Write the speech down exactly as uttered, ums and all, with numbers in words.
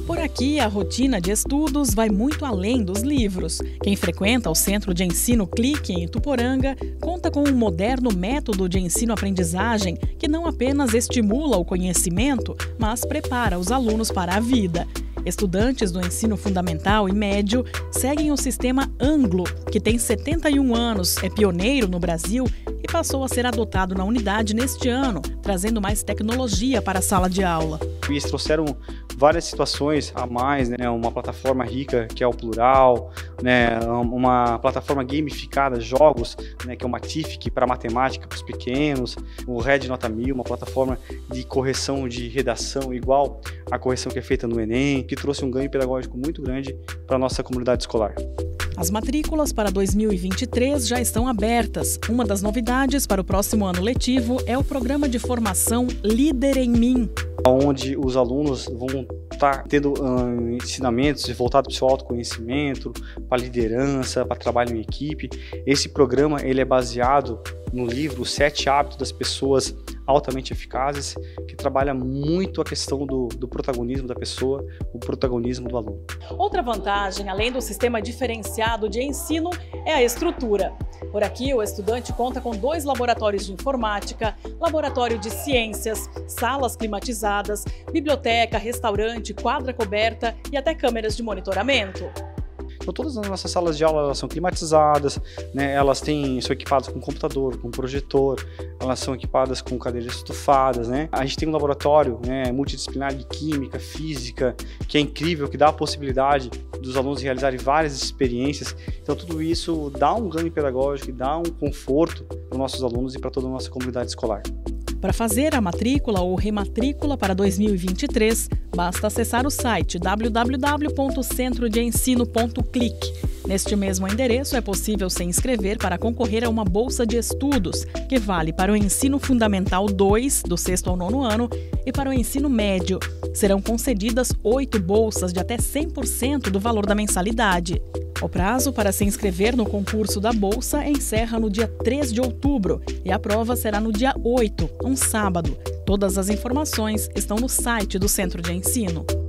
Por aqui, a rotina de estudos vai muito além dos livros. Quem frequenta o Centro de Ensino Clique, em Ituporanga, conta com um moderno método de ensino-aprendizagem que não apenas estimula o conhecimento, mas prepara os alunos para a vida. Estudantes do ensino fundamental e médio seguem o sistema Anglo, que tem setenta e um anos, é pioneiro no Brasil e passou a ser adotado na unidade neste ano, trazendo mais tecnologia para a sala de aula. Eles trouxeram várias situações a mais, né? Uma plataforma rica, que é o Plural, né? Uma plataforma gamificada, jogos, né? Que é uma T I F C para matemática para os pequenos, o Red Nota Mil, uma plataforma de correção de redação igual à correção que é feita no Enem, que trouxe um ganho pedagógico muito grande para a nossa comunidade escolar. As matrículas para dois mil e vinte e três já estão abertas. Uma das novidades para o próximo ano letivo é o programa de formação Líder em Mim, onde os alunos vão estar tendo uh, ensinamentos voltados para o seu autoconhecimento, para liderança, para trabalho em equipe. Esse programa ele é baseado no livro Os Sete Hábitos das Pessoas Altamente Eficazes, que trabalha muito a questão do, do protagonismo da pessoa, o protagonismo do aluno. Outra vantagem, além do sistema diferenciado de ensino, é a estrutura. Por aqui, o estudante conta com dois laboratórios de informática, laboratório de ciências, salas climatizadas, biblioteca, restaurante, quadra coberta e até câmeras de monitoramento. Então, todas as nossas salas de aula elas são climatizadas, né? Elas têm, são equipadas com computador, com projetor, elas são equipadas com cadeiras estufadas, né? A gente tem um laboratório, né, multidisciplinar de química, física, que é incrível, que dá a possibilidade dos alunos realizarem várias experiências. Então tudo isso dá um ganho pedagógico e dá um conforto para os nossos alunos e para toda a nossa comunidade escolar. Para fazer a matrícula ou rematrícula para dois mil e vinte e três, basta acessar o site w w w ponto centro de ensino ponto clique. Neste mesmo endereço é possível se inscrever para concorrer a uma bolsa de estudos, que vale para o ensino fundamental dois, do sexto ao nono ano, e para o ensino médio. Serão concedidas oito bolsas de até cem por cento do valor da mensalidade. O prazo para se inscrever no concurso da bolsa encerra no dia três de outubro e a prova será no dia oito, um sábado. Todas as informações estão no site do Centro de Ensino.